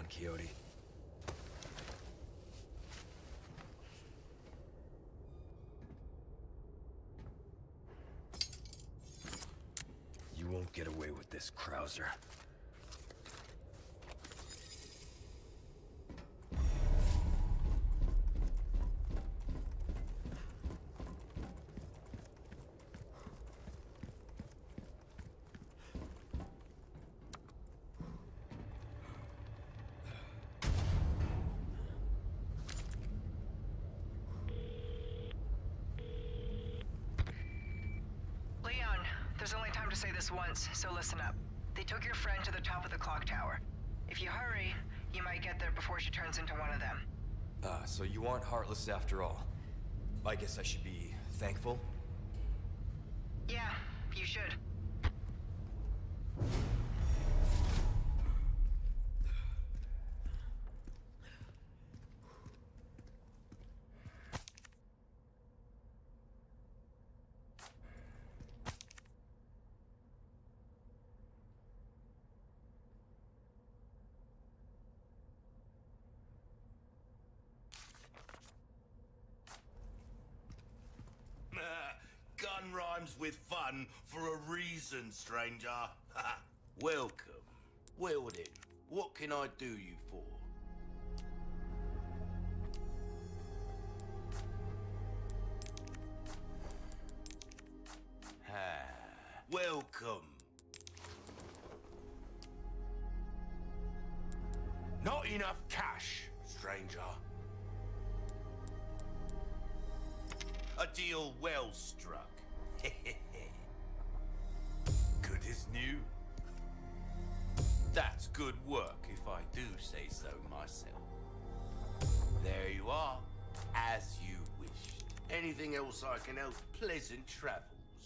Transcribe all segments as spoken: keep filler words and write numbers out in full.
Quixote. You won't get away with this, Krauser. There's only time to say this once, so listen up. They took your friend to the top of the clock tower. If you hurry, you might get there before she turns into one of them. Ah, so you aren't heartless after all. I guess I should be thankful? Yeah, you should. Gun rhymes with fun for a reason, stranger. Welcome. Well then, what can I do you for? Ah, welcome. Not enough cash, stranger. A deal well struck. Good as new. That's good work, if I do say so myself. There you are, as you wished. Anything else I can help? Pleasant travels.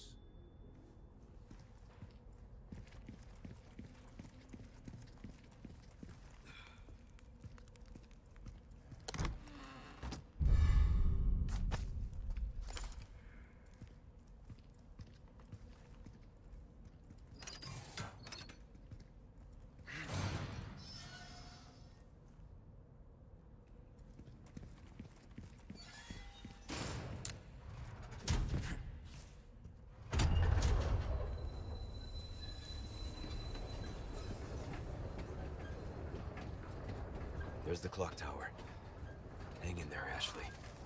There's the clock tower. Hang in there, Ashley.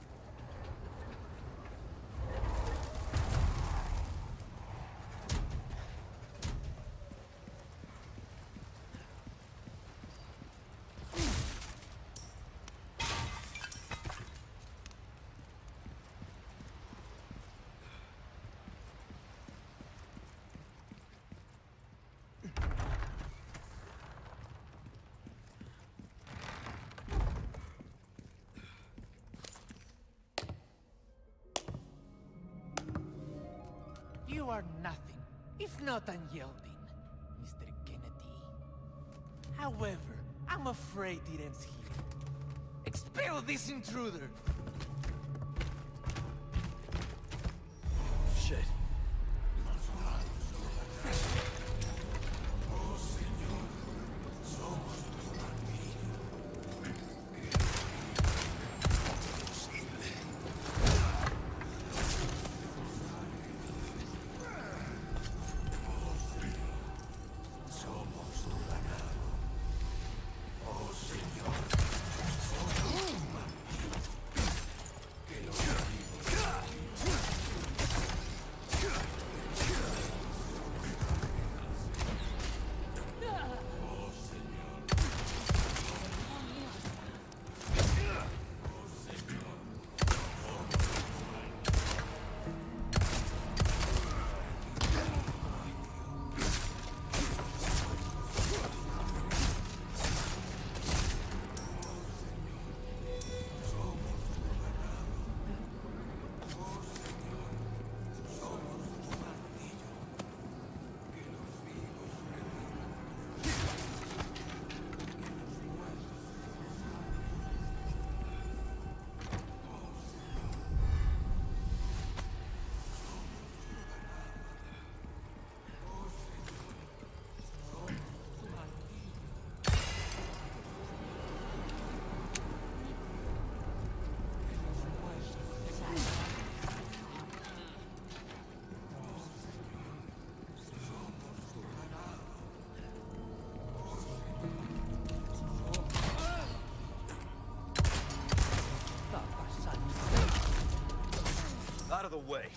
You are nothing, if not unyielding, Mister Kennedy. However, I'm afraid it ends here. Expel this intruder! Shit. Out of the way.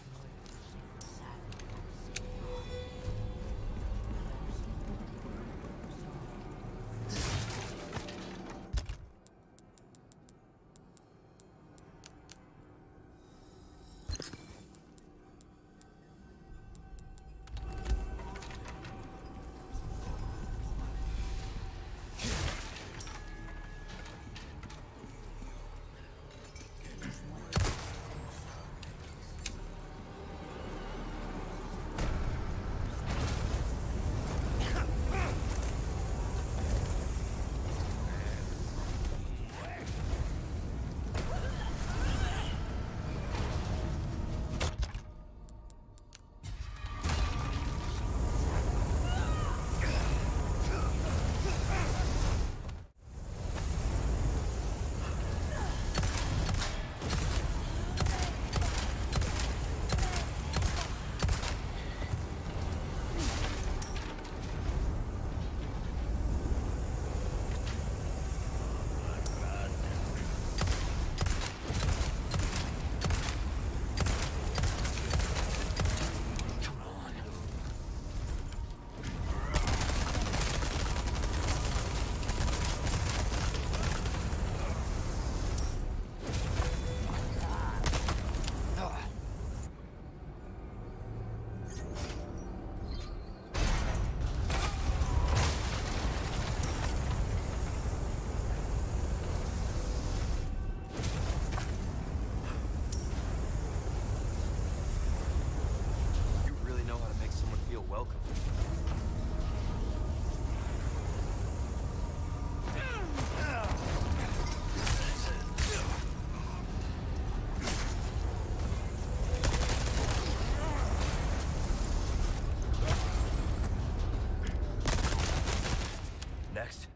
Next.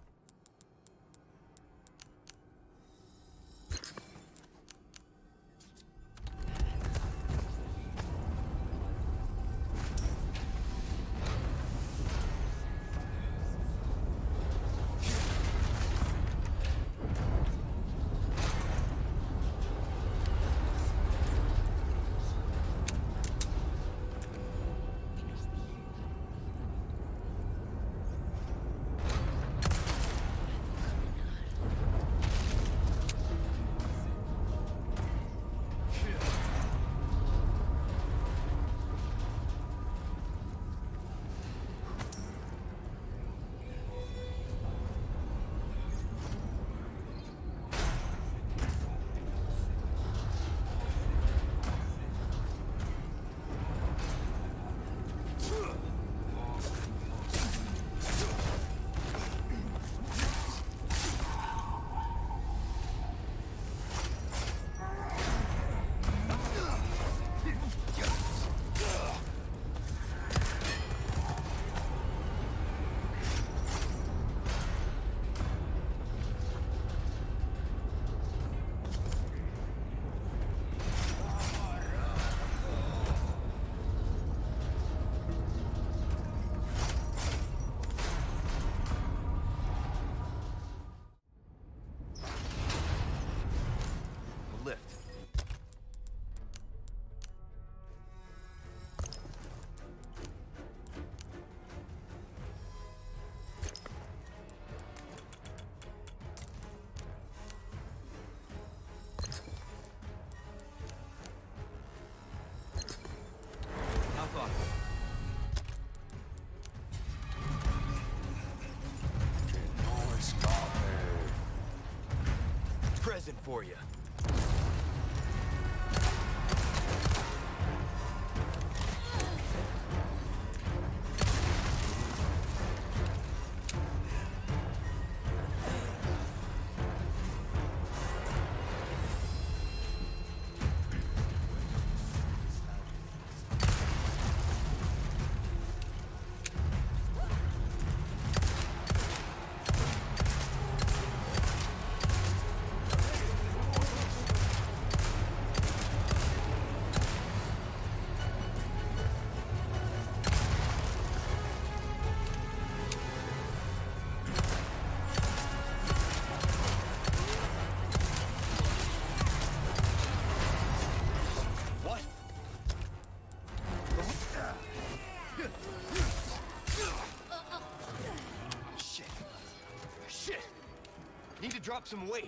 Present for you. drop some weight.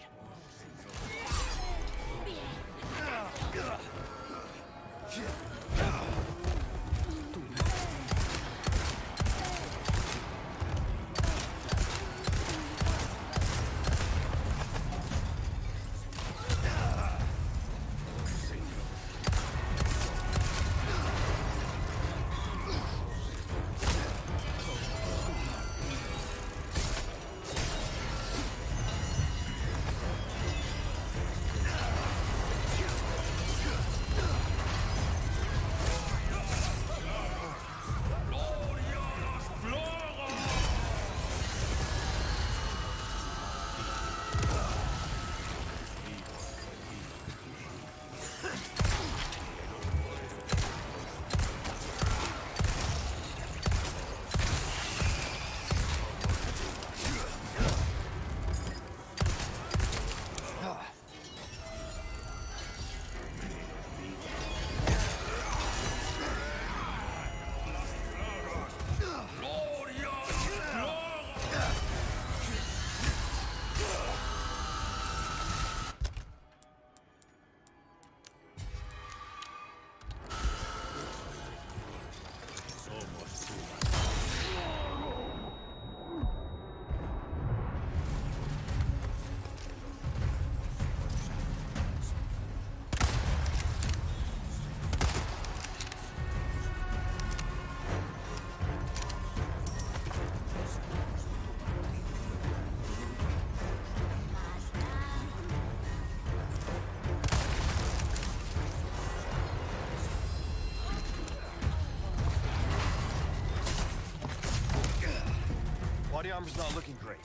Body armor's not looking great.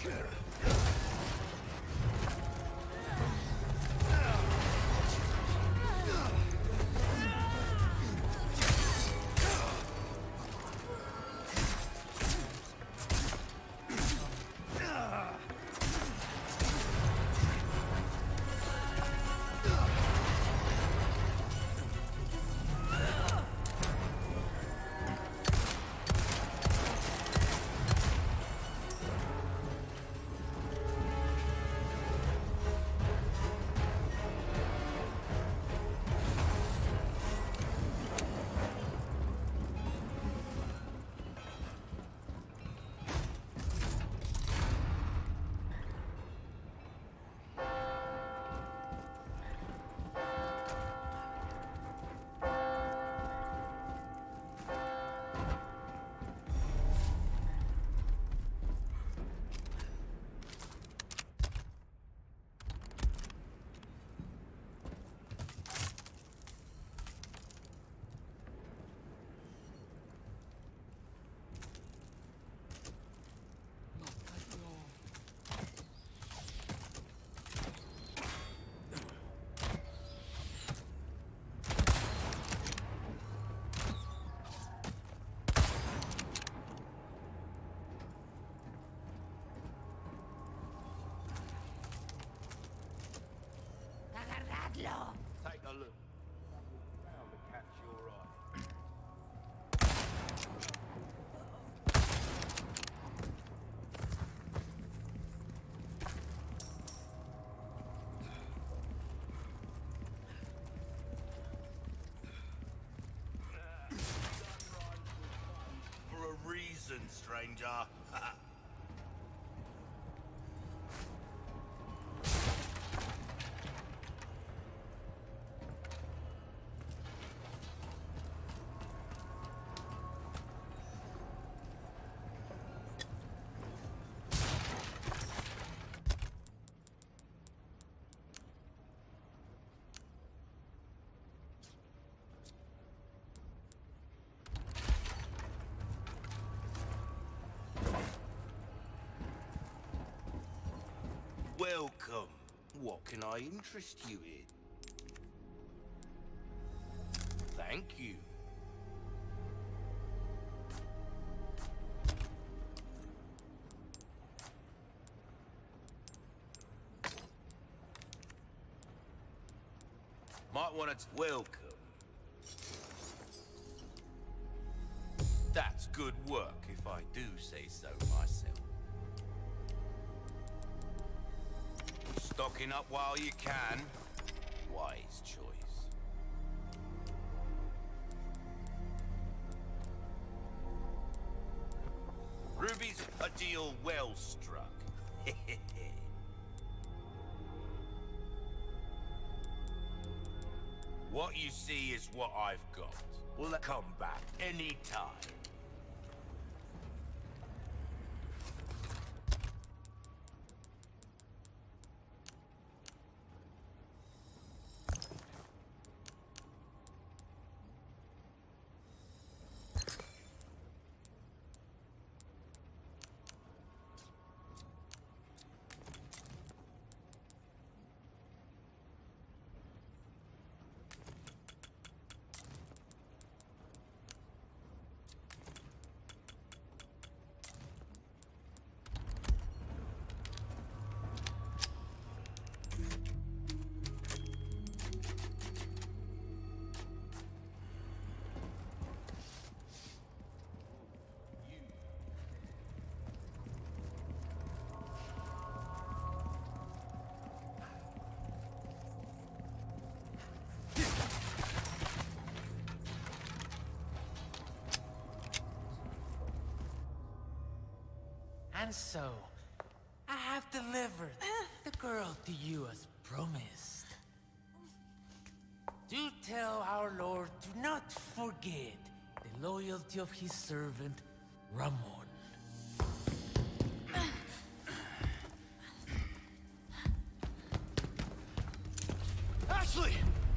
Take a look. Found to catch your eye. For a reason, stranger. Welcome. What can I interest you in? Thank you. Might want to welcome. That's good work, if I do say so myself. Stocking up while you can. Wise choice. Ruby's a deal well struck. What you see is what I've got. Will come back anytime. And so, I have delivered the girl to you as promised. Do tell our Lord to not forget the loyalty of his servant, Ramon. Ashley!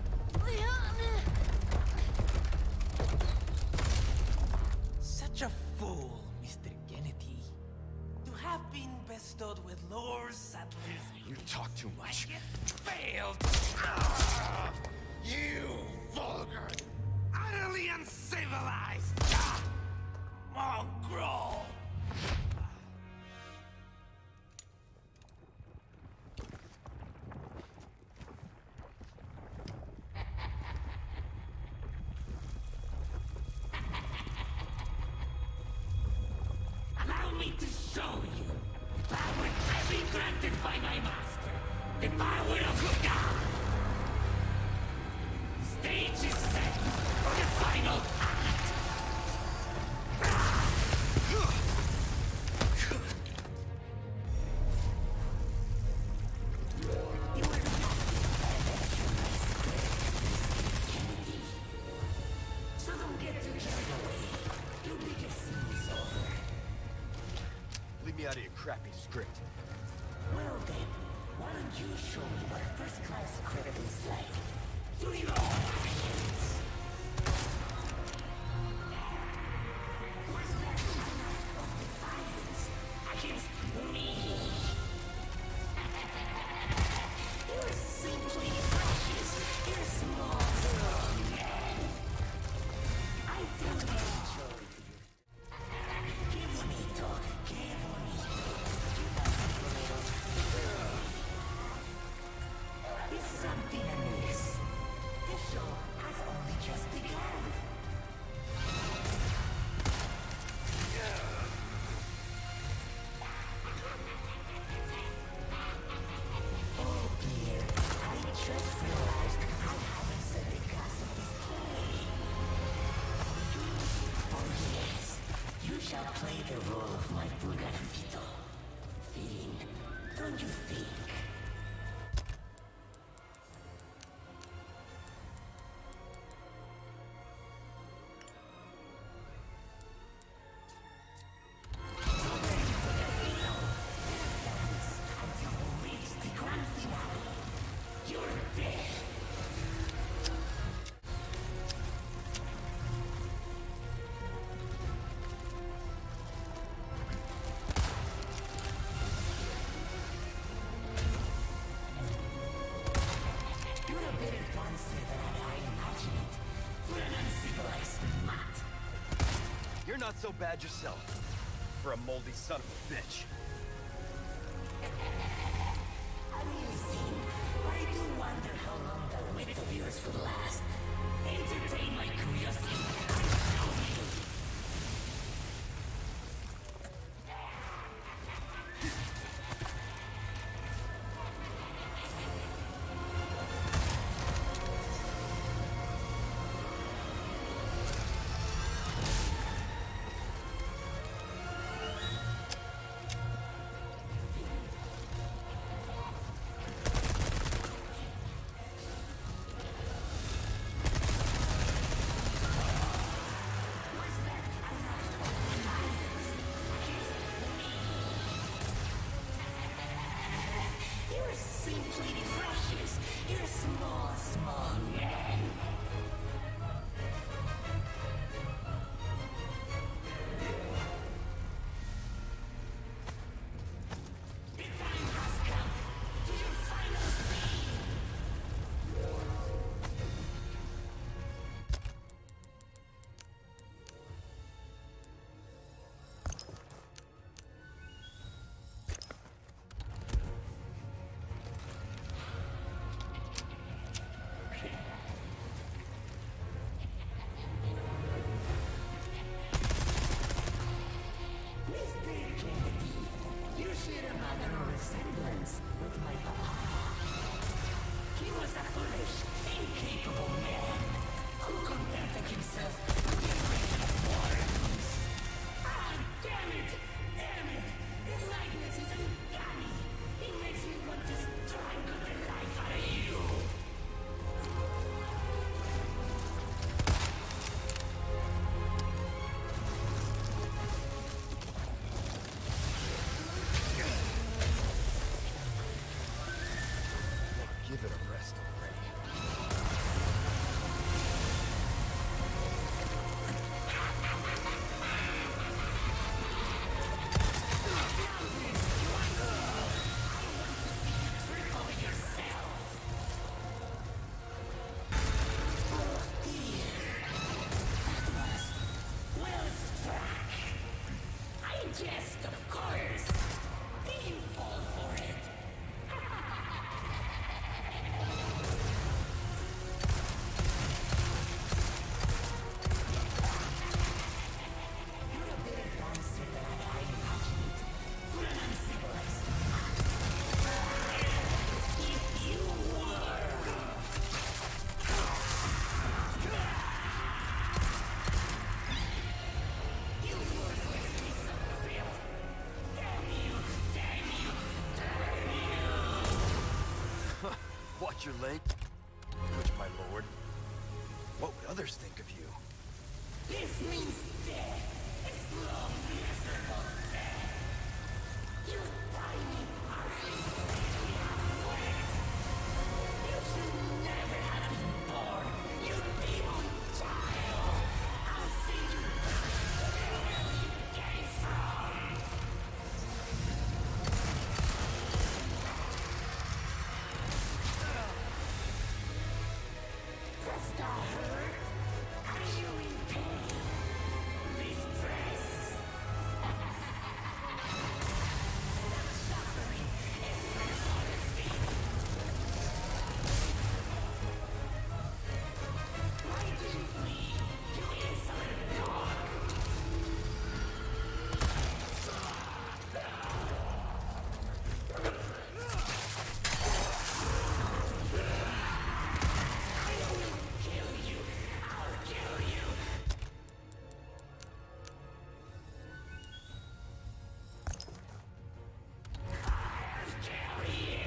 Such a fool, Mister Kennedy. To have been bestowed with Lord Saddler's... You talk too much. It failed! You vulgar, utterly uncivilized ah, mongrel! Allow me to show you the power I've been granted by my master, the power of God! Stage is set for the final act! You are not extra my spirit, Mister Kennedy. So don't get too carried away. Your biggest scene is over. Leave me out of your crappy script. Well then, why don't you show me what a first-class script is like? Do your own actions! Was that an act of defiance against me? You're simply precious, you're small little man. I feel very joy to you. Que bonito, que bonito. It's something amiss. The show has only just begun. Oh dear, I just realized I haven't said the cast of this play. Oh yes, you shall play the role of my Pulgarcito. Fitting, don't you think? You're not so bad yourself, for a moldy son of a bitch. Amusing, but I do wonder how long the wit of yours will last. Entertain my curiosity. I'll show you. my papa. He was a foolish, incapable man who contented himself with the invention of worms. Ah, damn it! Damn it! His likeness is uncanny. It makes me want to strangle the life out of you. Give it a rest already. Well struck. I jest, of course. Did you fall for it? You're a better monster than I imagined. For an uncivilized if you were. You worthless piece of filth. Damn you, damn you, damn you. Watch your leg. Which, my lord? What would others think of you? This means death. A slow, miserable death. You tiny, ugly, sickly half-wit. You should never have been born, you demon child. I'll see you back to the hell you came from. Does that hurt? Are you in pain? Distress? Such suffering is dishonesty. Why did you flee, you insolent dog? I will kill you. I'll kill you. I'll kill you.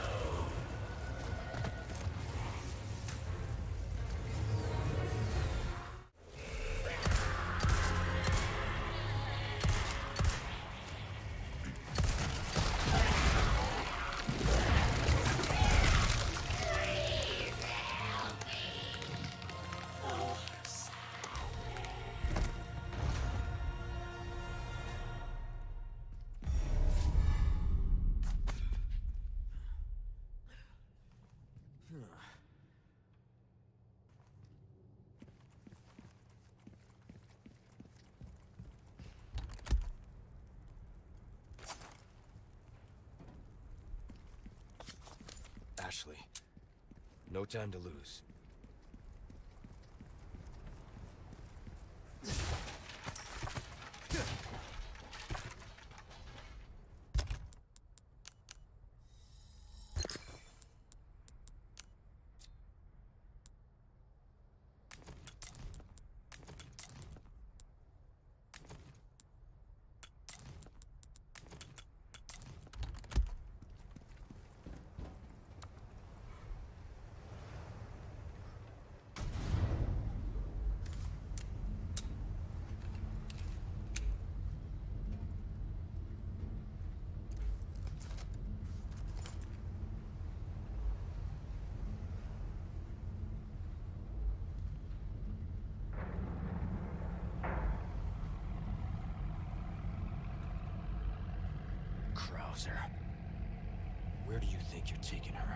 Ashley, no time to lose. Krauser, where do you think you're taking her?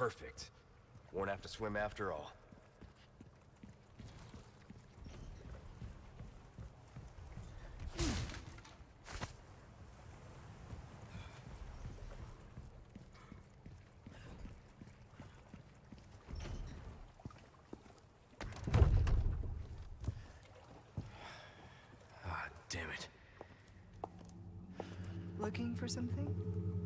Perfect. Won't have to swim after all. Ah, damn it. Looking for something?